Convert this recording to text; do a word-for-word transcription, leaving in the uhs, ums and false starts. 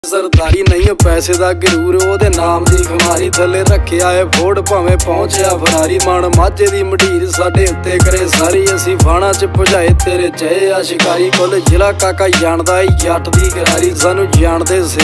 सरदारी नहीं पैसे दा गरूर ओदे नाम दी खुमारी थले रखिया है फोड़ भावें पहुंचया फरारी मान माझे दी मढीर साडे उत्ते करे सारी असी फाणा च भजाए तेरे चहे आ शिकारी कुल जिला काका जानदा जट दी गरारी सानू जानदे।